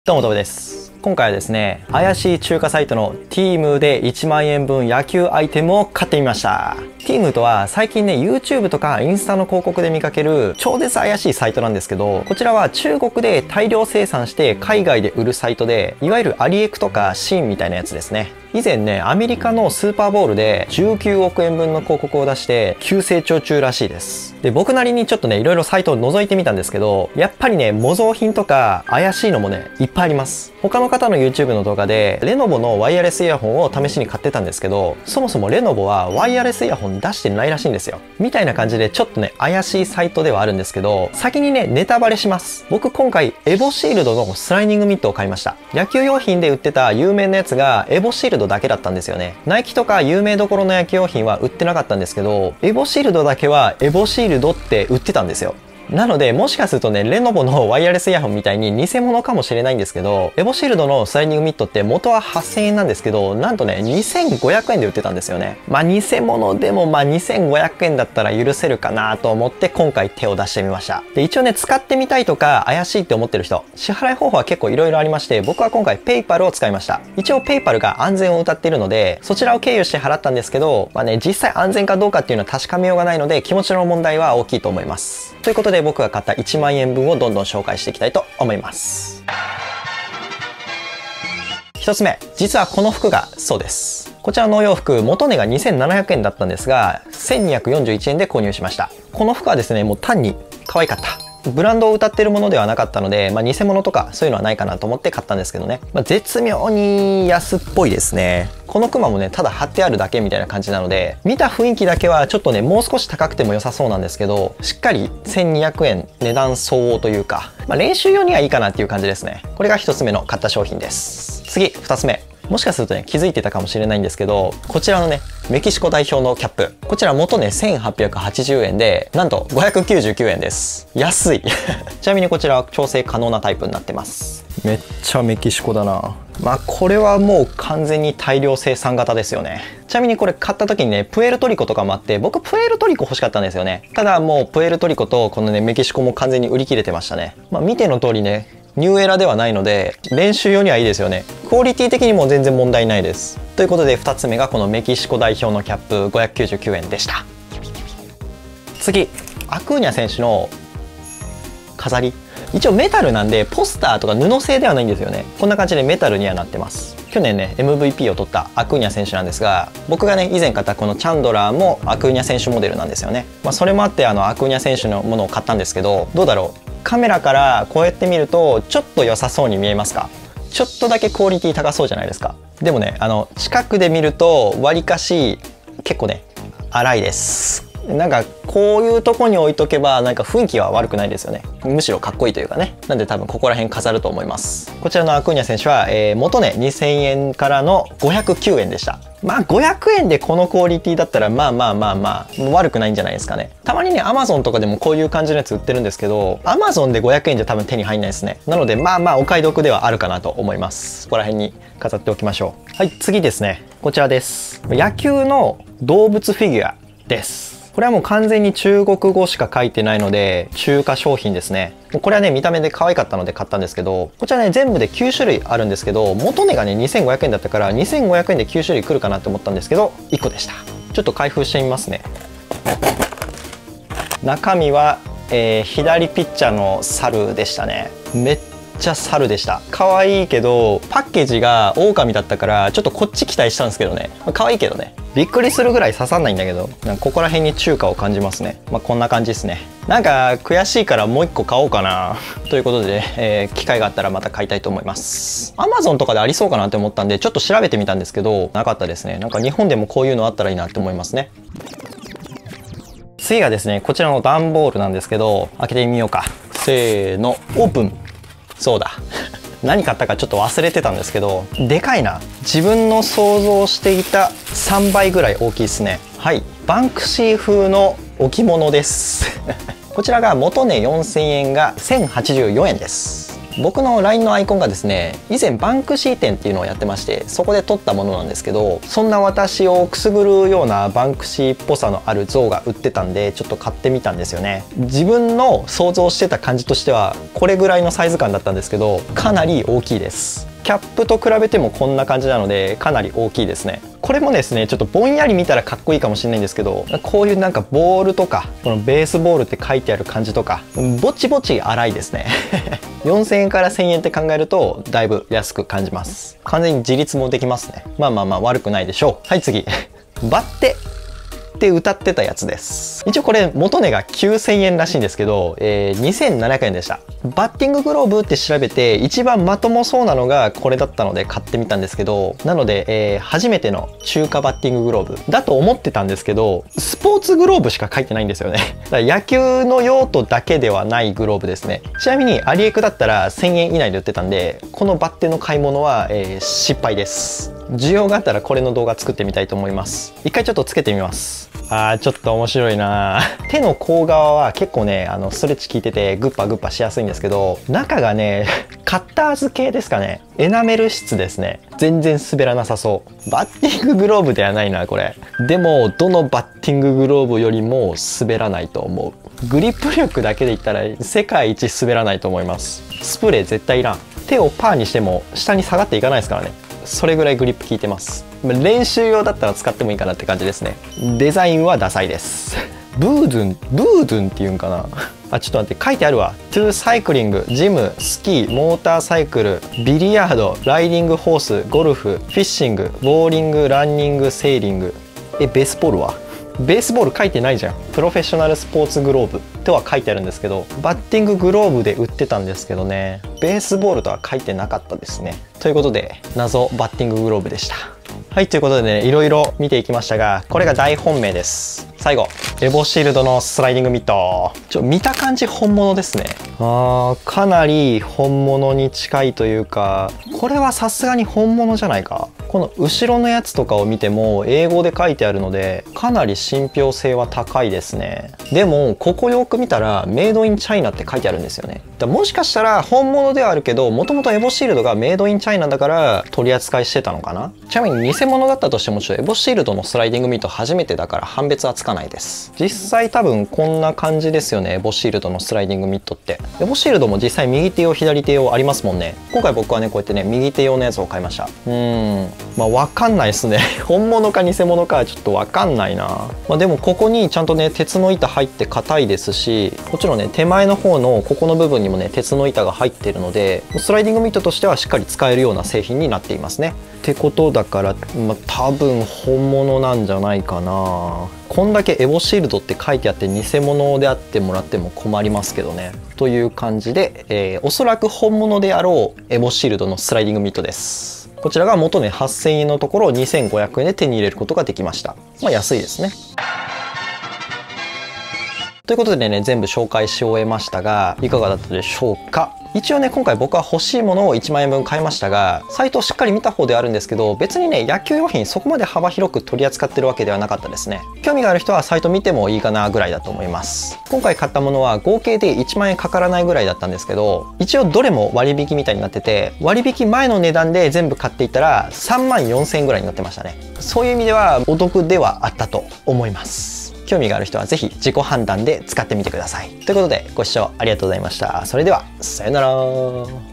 どうもどうもです。今回はですね、怪しい中華サイトの Temu で1万円分野球アイテムを買ってみました。Temu とは最近ね、YouTube とかインスタの広告で見かける超絶怪しいサイトなんですけど、こちらは中国で大量生産して海外で売るサイトで、いわゆるアリエクとかシーンみたいなやつですね。以前ね、アメリカのスーパーボウルで19億円分の広告を出して急成長中らしいです。で、僕なりにちょっとね、いろいろサイトを覗いてみたんですけど、やっぱりね、模造品とか怪しいのもね、いっぱいあります。他の方の YouTube の動画で、レノボのワイヤレスイヤホンを試しに買ってたんですけど、そもそもレノボはワイヤレスイヤホン出してないらしいんですよ。みたいな感じでちょっとね、怪しいサイトではあるんですけど、先にね、ネタバレします。僕今回、エボシールドのスライディングミットを買いました。野球用品で売ってた有名なやつがエボシールドだけだったんですよね。ナイキとか有名どころの野球用品は売ってなかったんですけど、エボシールドだけはエボシールドって売ってたんですよ。なので、もしかするとね、レノボのワイヤレスイヤホンみたいに偽物かもしれないんですけど、エボシールドのスライディングミットって元は8000円なんですけど、なんとね、2500円で売ってたんですよね。まあ、偽物でも2500円だったら許せるかなと思って今回手を出してみました。で、一応ね、使ってみたいとか怪しいって思ってる人、支払い方法は結構いろいろありまして、僕は今回ペイパルを使いました。一応ペイパルが安全を謳っているので、そちらを経由して払ったんですけど、まあね、実際安全かどうかっていうのは確かめようがないので、気持ちの問題は大きいと思います。ということで僕が買った1万円分をどんどん紹介していきたいと思います。一つ目、実はこの服がそうです。こちらのお洋服、元値が2700円だったんですが、1241円で購入しました。この服はですね、もう単に可愛かった。ブランドを謳ってるものではなかったので、偽物とかそういうのはないかなと思って買ったんですけどね。絶妙に安っぽいですね。このクマもね、ただ貼ってあるだけみたいな感じなので、見た雰囲気だけはちょっとね、もう少し高くても良さそうなんですけど、しっかり1200円値段相応というか、練習用にはいいかなっていう感じですね。これが一つ目の買った商品です。次、二つ目。もしかするとね、気づいてたかもしれないんですけど、こちらのね、メキシコ代表のキャップ。こちら元ね、1880円で、なんと599円です。安い。ちなみにこちらは調整可能なタイプになってます。めっちゃメキシコだな。これはもう完全に大量生産型ですよね。ちなみにこれ買った時にね、プエルトリコとかもあって、僕プエルトリコ欲しかったんですよね。ただもうプエルトリコとこのね、メキシコも完全に売り切れてましたね。見ての通りね、ニューエラではないので、練習用にはいいですよね。クオリティ的にも全然問題ないです。ということで2つ目がこのメキシコ代表のキャップ599円でした。次、アクーニャ選手の飾り。一応メタルなんでポスターとか布製ではないんですよね。こんな感じでメタルにはなってます。去年ね MVP を取ったアクーニャ選手なんですが、僕がね以前買ったこのチャンドラーもアクーニャ選手モデルなんですよね。それもあってアクーニャ選手のものを買ったんですけど、どうだろう、カメラからこうやって見るとちょっと良さそうに見えますか？ちょっとだけクオリティ高そうじゃないですか。でもね、近くで見るとわりかし結構ね荒いです。なんかこういうとこに置いとけばなんか雰囲気は悪くないですよね。むしろかっこいいというかね。なんで多分ここら辺飾ると思います。こちらのアクーニャ選手は、元値2000円からの509円でした。500円でこのクオリティだったら悪くないんじゃないですかね。たまにね Amazon とかでもこういう感じのやつ売ってるんですけど、 Amazon で500円じゃ多分手に入んないですね。なのでお買い得ではあるかなと思います。ここら辺に飾っておきましょう。はい、次ですね、こちらです。野球の動物フィギュアです。これはもう完全に中国語しか書いてないので中華商品ですね。これはね見た目で可愛かったので買ったんですけど、こちらね全部で9種類あるんですけど、元値がね2500円だったから2500円で9種類来るかなと思ったんですけど1個でした。ちょっと開封してみますね。中身は、左ピッチャーの猿でしたね。めっちゃ猿でした。可愛いけどパッケージが狼だったからちょっとこっち期待したんですけどね。可愛いけどね、びっくりするぐらい刺さんないんだけど、ここら辺に中華を感じますね。こんな感じですね。なんか悔しいからもう1個買おうかなということで、機会があったらまた買いたいと思います。 Amazon とかでありそうかなって思ったんでちょっと調べてみたんですけどなかったですね。なんか日本でもこういうのあったらいいなって思いますね。次がですね、こちらの段ボールなんですけど、開けてみようか。せーの、オープン。そうだ何買ったかちょっと忘れてたんですけど、でかいな。自分の想像していた3倍ぐらい大きいですね。はい、バンクシー風の置物ですこちらが元値4000円が1084円です。 僕の LINE のアイコンがですね、以前バンクシー展っていうのをやってまして、そこで撮ったものなんですけど、そんな私をくすぐるようなバンクシーっぽさのある像が売ってたんで、ちょっと買ってみたんですよね。自分の想像してた感じとしてはこれぐらいのサイズ感だったんですけど、かなり大きいです。キャップと比べてもこんな感じなのでかなり大きいですね。これもですね、ちょっとぼんやり見たらかっこいいかもしれないんですけど、こういうなんかボールとかこのベースボールって書いてある感じとかぼちぼち粗いですね4000円から1000円って考えるとだいぶ安く感じます。完全に自立もできますね。まあ悪くないでしょう。はい、次バッテって歌ってたやつです。一応これ元値が9000円らしいんですけど、2700円でした。バッティンググローブって調べて一番まともそうなのがこれだったので買ってみたんですけど、なので、初めての中華バッティンググローブだと思ってたんですけど、スポーツグローブしか書いてないんですよね。だから野球の用途だけではないグローブですね。ちなみにアリエクだったら1000円以内で売ってたんで、このバッテの買い物は、失敗です。需要があったらこれの動画作ってみたいと思います。一回ちょっとつけてみます。ちょっと面白いな。手の甲側は結構ね、ストレッチ効いててグッパグッパしやすいんですけど、中がね、カッターズ系ですかね。エナメル質ですね。全然滑らなさそう。バッティンググローブではないな、これ。でも、どのバッティンググローブよりも滑らないと思う。グリップ力だけで言ったら世界一滑らないと思います。スプレー絶対いらん。手をパーにしても下に下がっていかないですからね。それぐらいグリップ効いてます。練習用だったら使ってもいいかなって感じですね。デザインはダサいです。ブードゥンっていうんかな。ちょっと待って、書いてあるわ。トゥーサイクリング、ジム、スキー、モーターサイクル、ビリヤード、ライディングホース、ゴルフ、フィッシング、ボーリング、ランニング、セーリング。ベースボールは？ベースボール書いてないじゃん。プロフェッショナルスポーツグローブとは書いてあるんですけど、バッティンググローブで売ってたんですけどね、ベースボールとは書いてなかったですね。ということで、謎バッティンググローブでした。はい、ということでね、いろいろ見ていきましたが、これが大本命です。最後、エボシールドのスライディングミット。見た感じ本物ですね。かなり本物に近いというか、これはさすがに本物じゃないか。この後ろのやつとかを見ても英語で書いてあるので、かなり信憑性は高いですね。でもここよく見たらメイドインチャイナって書いてあるんですよね。もしかしたら本物ではあるけど、もともとエボシールドがメイドインチャイナだから取り扱いしてたのかな。ちなみに偽物だったとしても、エボシールドのスライディングミット初めてだから判別はつかないです。実際多分こんな感じですよね。エボシールドのスライディングミットって。エボシールドも実際右手用左手用ありますもんね。今回僕はね、こうやってね、右手用のやつを買いました。わかんないですね。本物か偽物かはちょっとわかんないな。でもここにちゃんとね、鉄の板入って硬いですし、もちろんね、手前の方のここの部分にもね、鉄の板が入ってるので、スライディングミットとしてはしっかり使えるような製品になっていますね。ってことだから、多分本物なんじゃないかな。こんだけエボシールドって書いてあって偽物であってもらっても困りますけどね。という感じで、おそらく本物であろうエボシールドのスライディングミットです。こちらが元値8000円のところを2500円で手に入れることができました。安いですね。ということでね、全部紹介し終えましたが、いかがだったでしょうか。一応ね、今回僕は欲しいものを1万円分買いましたが、サイトをしっかり見た方ではあるんですけど、別にね、野球用品そこまで幅広く取り扱ってるわけではなかったですね。興味がある人はサイト見てもいいかなぐらいだと思います。今回買ったものは合計で1万円かからないぐらいだったんですけど、一応どれも割引みたいになってて、割引前の値段で全部買っていったら3万4000円ぐらいになってましたね。そういう意味ではお得ではあったと思います。興味がある人はぜひ自己判断で使ってみてください。ということでご視聴ありがとうございました。それではさよなら。